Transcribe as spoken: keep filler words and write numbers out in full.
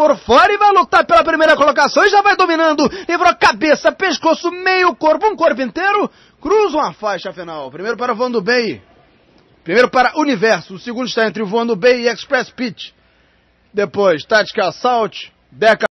por fora e vai lutar pela primeira colocação e já vai dominando. Livrou cabeça, pescoço, meio corpo, um corpo inteiro. Cruzam a faixa final. Primeiro para Voando Bem. Primeiro para Universo. O segundo está entre o Voando Bem e Express Pitch. Depois, Tática Assault, Deca